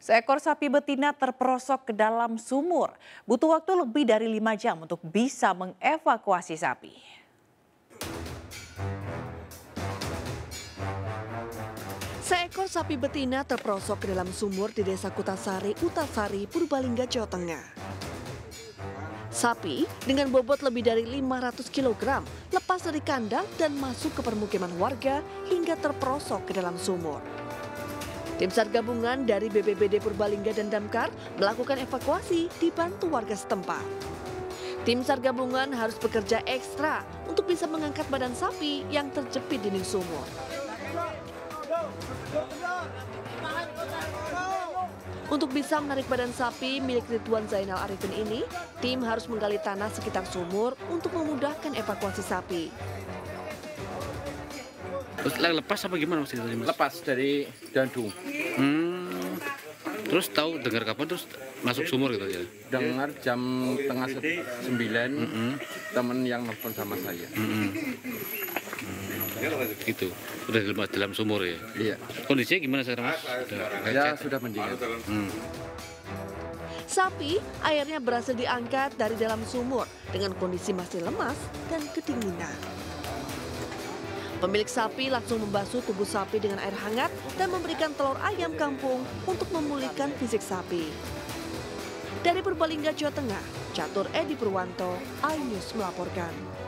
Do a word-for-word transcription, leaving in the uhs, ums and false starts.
Seekor sapi betina terperosok ke dalam sumur. Butuh waktu lebih dari lima jam untuk bisa mengevakuasi sapi. Seekor sapi betina terperosok ke dalam sumur di Desa Kutasari, Utasari, Purbalingga, Jawa Tengah. Sapi dengan bobot lebih dari lima ratus kilogram lepas dari kandang dan masuk ke permukiman warga hingga terperosok ke dalam sumur. Tim SAR gabungan dari B P B D Purbalingga dan Damkar melakukan evakuasi dibantu warga setempat. Tim SAR gabungan harus bekerja ekstra untuk bisa mengangkat badan sapi yang terjepit dinding sumur. Untuk bisa menarik badan sapi milik Ridwan Zainal Arifin ini, tim harus menggali tanah sekitar sumur untuk memudahkan evakuasi sapi. Terus lepas apa gimana maksudnya? Lepas dari gantung. Hmm. Terus tahu dengar kapan terus masuk sumur gitu ya? Dengar jam tengah sembilan, mm -hmm. temen yang nelfon sama saya. Mm -hmm. Gitu, udah dalam, dalam sumur ya? Iya. Kondisinya gimana sekarang mas? Sudah, ya sudah mendingan. Hmm. Sapi akhirnya berhasil diangkat dari dalam sumur dengan kondisi masih lemas dan kedinginan. Pemilik sapi langsung membasuh tubuh sapi dengan air hangat dan memberikan telur ayam kampung untuk memulihkan fisik sapi. Dari Purbalingga, Jawa Tengah, Catur Edi Purwanto, iNews melaporkan.